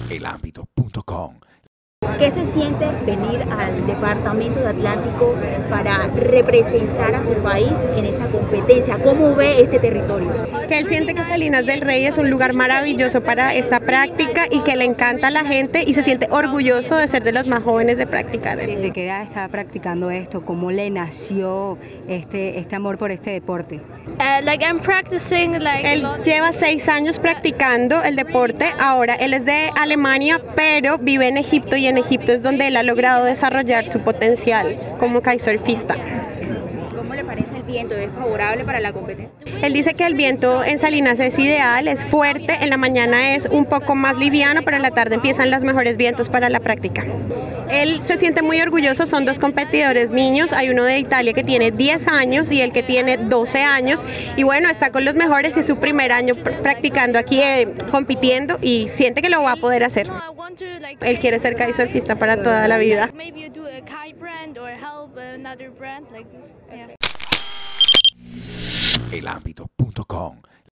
elambito.com. ¿Qué se siente venir al departamento de Atlántico para representar a su país en esta competencia? ¿Cómo ve este territorio? Que él siente que Salinas del Rey es un lugar maravilloso para esta práctica y que le encanta a la gente y se siente orgulloso de ser de los más jóvenes de practicar. ¿Desde qué edad estaba practicando esto? ¿Cómo le nació este amor por este deporte? Él lleva 6 años practicando el deporte, ahora él es de Alemania, pero vive en Egipto y en Egipto es donde él ha logrado desarrollar su potencial como kitesurfista. ¿Cómo le parece el viento? ¿Es favorable para la competencia? Él dice que el viento en Salinas es ideal, es fuerte, en la mañana es un poco más liviano, pero en la tarde empiezan los mejores vientos para la práctica. Él se siente muy orgulloso, son 2 competidores niños, hay uno de Italia que tiene 10 años y el que tiene 12 años y bueno, está con los mejores y es su primer año practicando aquí, compitiendo y siente que lo va a poder hacer. Él quiere ser kitesurfista para toda la vida. elambito.com